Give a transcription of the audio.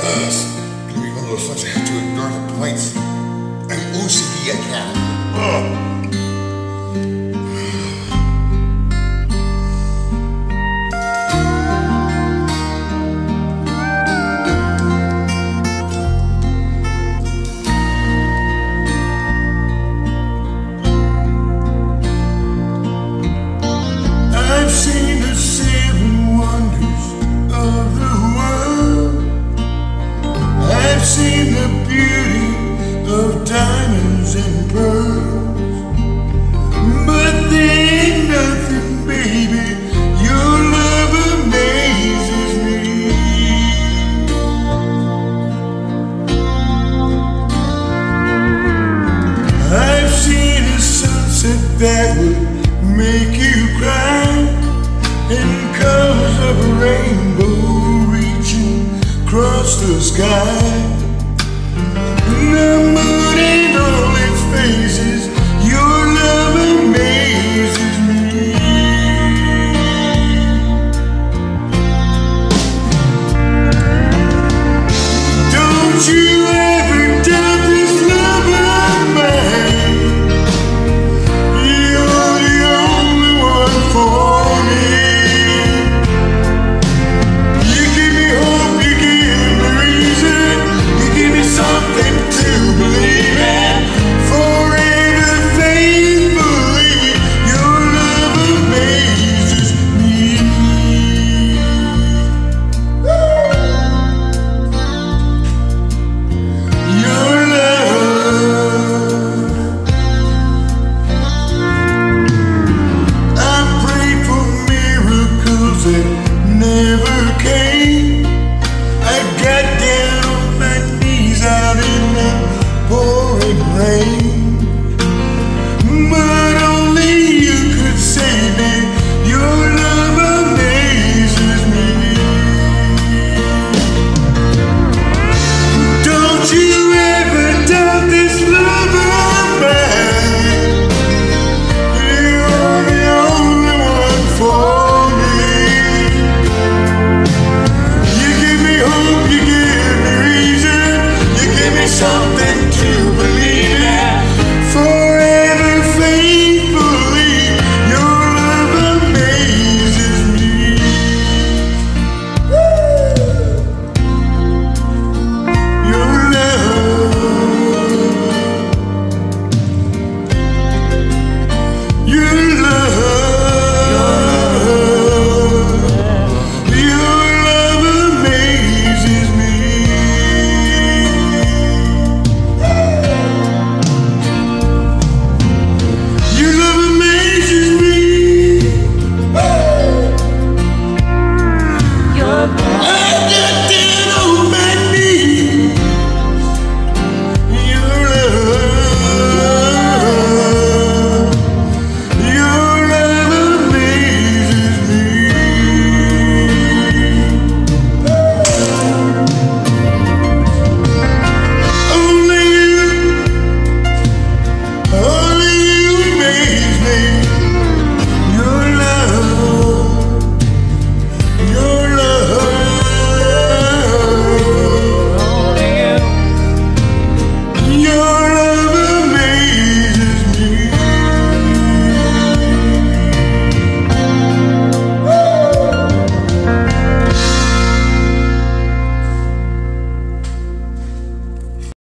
It's gonna be one of those ones I have to ignore the points. I'm OCD, I can't. Ugh. I've seen the 7 wonders of the world. I've seen the beauty of diamonds and pearls. But there ain't nothing, baby, your love amazes me. I've seen a sunset that would make you cry, and colors of a rainbow reaching across the sky. The moon in all its phases, your love amazes me. Don't you ever doubt this love of mine. You're the only one for me. You give me hope, you give me reason, you give me something to believe in. Forever faithfully, your love amazes me. Your love. I prayed for miracles that never came. I got down on my knees out in the pouring rain, but only you could save me. Your love amazes me. Don't you ever doubt this love of mine. You're the only one for me. You give me hope, you give me reason, you give me something to believe in. Forever faithfully, your love amazes me. Your love. Your love amazes me. Your love amazes me. Your